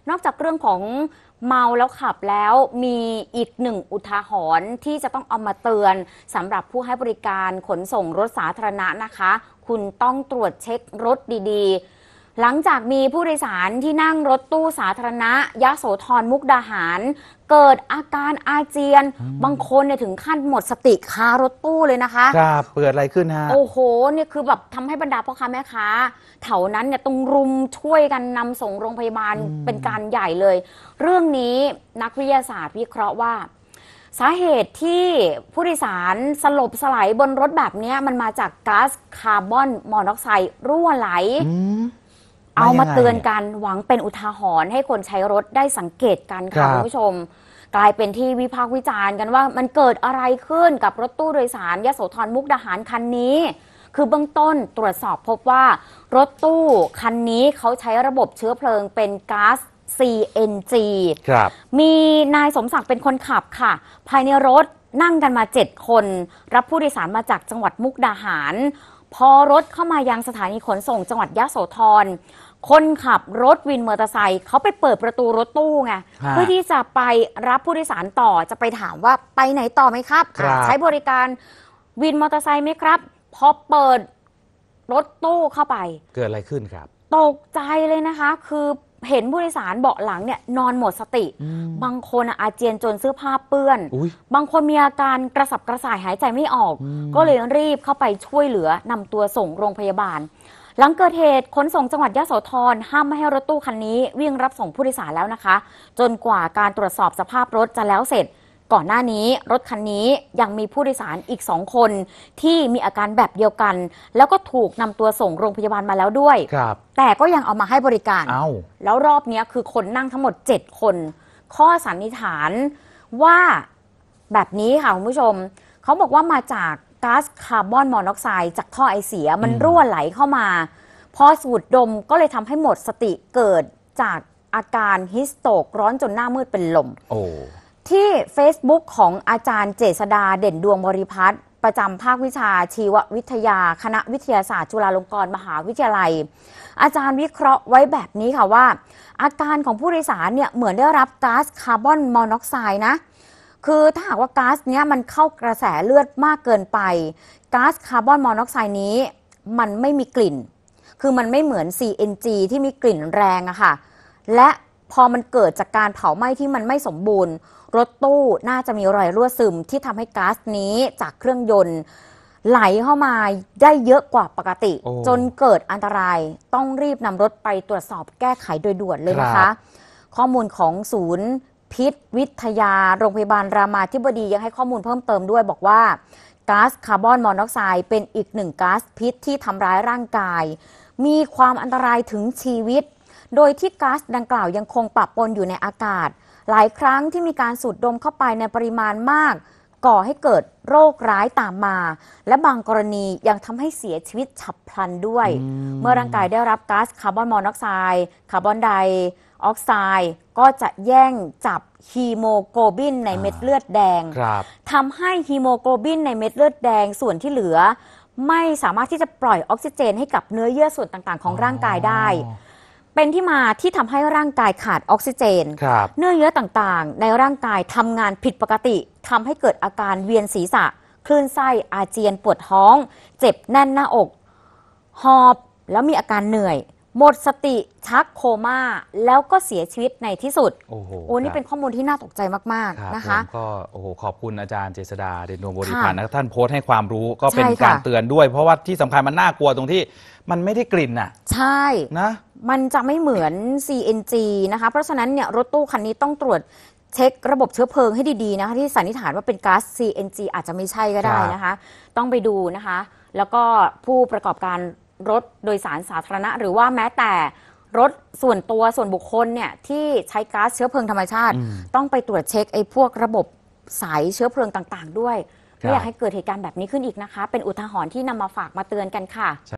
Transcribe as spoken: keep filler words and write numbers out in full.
นอกจากเรื่องของเมาแล้วขับแล้วมีอีกหนึ่งอุทาหรณ์ที่จะต้องเอามาเตือนสำหรับผู้ให้บริการขนส่งรถสาธารณะนะคะคุณต้องตรวจเช็ครถดีๆหลังจากมีผู้โดยสารที่นั่งรถตู้สาธารณะยโสธรมุกดาหารเกิดอาการอาเจียนบางคนเนี่ยถึงขั้นหมดสติคารถตู้เลยนะคะครับเปิดอะไรขึ้นฮะโอ้โหเนี่ยคือแบบทำให้บรรดาพ่อค้าแม่ค้าแถวนั้นเนี่ยต้องรุมช่วยกันนำส่งโรงพยาบาลเป็นการใหญ่เลยเรื่องนี้นักวิทยาศาสตร์วิเคราะห์ว่าสาเหตุที่ผู้โดยสารสลบสลายบนรถแบบนี้มันมาจากก๊าซคาร์บอนมอนอกไซด์รั่วไหลเอามาเตือนกันหวังเป็นอุทาหรณ์ให้คนใช้รถได้สังเกตกันค่ะคุณผู้ชมกลายเป็นที่วิพากษ์วิจารณ์กันว่ามันเกิดอะไรขึ้นกับรถตู้โดยสารยโสธรมุกดาหารคันนี้คือเบื้องต้นตรวจสอบพบว่ารถตู้คันนี้เขาใช้ระบบเชื้อเพลิงเป็นก๊าซ ซี เอ็น จีครับมีนายสมศักดิ์เป็นคนขับค่ะภายในรถนั่งกันมาเจ็ดคนรับผู้โดยสารมาจากจังหวัดมุกดาหารพอรถเข้ามายังสถานีขนส่งจังหวัดยโสธรคนขับรถวินมอเตอร์ไซค์เขาไปเปิดประตูรถตู้ไงเพื่อที่จะไปรับผู้โดยสารต่อจะไปถามว่าไปไหนต่อไหมครับใช้บริการวินมอเตอร์ไซค์ไหมครับพอเปิดรถตู้เข้าไปเกิดอะไรขึ้นครับตกใจเลยนะคะคือเห็นผู้โดยสารเบาะหลังเนี่ยนอนหมดสติบางคนอาเจียนจนเสื้อผ้าเปื้อนบางคนมีอาการกระสับกระส่ายหายใจไม่ออกก็เลยรีบเข้าไปช่วยเหลือนำตัวส่งโรงพยาบาลหลังเกิดเหตุขนส่งจังหวัดยโสธรห้ามไม่ให้รถตู้คันนี้วิ่งรับส่งผู้โดยสารแล้วนะคะจนกว่าการตรวจสอบสภาพรถจะแล้วเสร็จก่อนหน้านี้รถคันนี้ยังมีผู้โดยสารอีกสองคนที่มีอาการแบบเดียวกันแล้วก็ถูกนำตัวส่งโรงพยาบาลมาแล้วด้วยแต่ก็ยังเอามาให้บริการแล้วรอบนี้คือคนนั่งทั้งหมดเจ็ดคนข้อสันนิษฐานว่าแบบนี้ค่ะคุณผู้ชมเขาบอกว่ามาจากก๊าซคาร์บอนมอนอกไซด์จากท่อไอเสียมันรั่วไหลเข้ามาพอสูดดมก็เลยทำให้หมดสติเกิดจากอาการฮิสโตรกร้อนจนหน้ามืดเป็นลมที่ Facebook ของอาจารย์เจษฎาเด่นดวงบริพัตรประจำภาควิชาชีววิทยาคณะวิทยาศาสตร์จุฬาลงกรณ์มหาวิทยาลัยอาจารย์วิเคราะห์ไว้แบบนี้ค่ะว่าอาการของผู้โดยสารเนี่ยเหมือนได้รับก๊าซคาร์บอนมอนอกไซด์นะคือถ้าหากว่าก๊าซเนี้ยมันเข้ากระแสเลือดมากเกินไปก๊าซคาร์บอนมอนอกไซด์นี้มันไม่มีกลิ่นคือมันไม่เหมือน ซี เอ็น จี ที่มีกลิ่นแรงอะค่ะและพอมันเกิดจากการเผาไหม้ที่มันไม่สมบูรณ์รถตู้น่าจะมีรอยรั่วซึมที่ทำให้ก๊าซนี้จากเครื่องยนต์ไหลเข้ามาได้เยอะกว่าปกติจนเกิดอันตรายต้องรีบนำรถไปตรวจสอบแก้ไขโดยด่วนเลยนะคะข้อมูลของศูนย์พิษวิทยาโรงพยาบาลรามาธิบดียังให้ข้อมูลเพิ่มเติมด้วยบอกว่าก๊าซคาร์บอนมอนอกไซด์เป็นอีกหนึ่งก๊าซพิษที่ทำร้ายร่างกายมีความอันตรายถึงชีวิตโดยที่ก๊าซดังกล่าวยังคงปะปนอยู่ในอากาศหลายครั้งที่มีการสูดดมเข้าไปในปริมาณมากก่อให้เกิดโรคร้ายตามมาและบางกรณียังทำให้เสียชีวิตฉับพลันด้วยเมื่อร่างกายได้รับก๊าซคาร์บอนมอนอกไซด์คาร์บอนไดออกไซด์ก็จะแย่งจับฮีโมโกลบินในเม็ดเลือดแดงทำให้ฮีโมโกลบินในเม็ดเลือดแดงส่วนที่เหลือไม่สามารถที่จะปล่อยออกซิเจนให้กับเนื้อเยื่อส่วนต่างๆของร่างกายได้เป็นที่มาที่ทำให้ร่างกายขาดออกซิเจนเนื้อเยื่อต่างๆในร่างกายทำงานผิดปกติทำให้เกิดอาการเวียนศีรษะคลื่นไส้อาเจียนปวดท้องเจ็บแน่นหน้าอกหอบแล้วมีอาการเหนื่อยหมดสติชักโคม่าแล้วก็เสียชีวิตในที่สุดโอ้โหโอ้นี่เป็นข้อมูลที่น่าตกใจมากๆนะคะก็โอ้โหขอบคุณอาจารย์เจษฎาเด่นดวงบริพันธ์นะท่านโพสต์ให้ความรู้ก็เป็นการเตือนด้วยเพราะว่าที่สำคัญมันน่ากลัวตรงที่มันไม่ได้กลิ่นน่ะใช่นะมันจะไม่เหมือน ซี เอ็น จี นะคะเพราะฉะนั้นเนี่ยรถตู้คันนี้ต้องตรวจเช็คระบบเชื้อเพลิงให้ดีๆนะคะที่สันนิษฐานว่าเป็นก๊าซ ซี เอ็น จี อาจจะไม่ใช่ก็ได้นะคะต้องไปดูนะคะแล้วก็ผู้ประกอบการรถโดยสารสาธารณะหรือว่าแม้แต่รถส่วนตัวส่วนบุคคลเนี่ยที่ใช้ก๊าซเชื้อเพลิงธรรมชาติต้องไปตรวจเช็คไอ้พวกระบบสายเชื้อเพลิงต่างๆด้วยไม่อยากให้เกิดเหตุการณ์แบบนี้ขึ้นอีกนะคะเป็นอุทาหรณ์ที่นำมาฝากมาเตือนกันค่ะ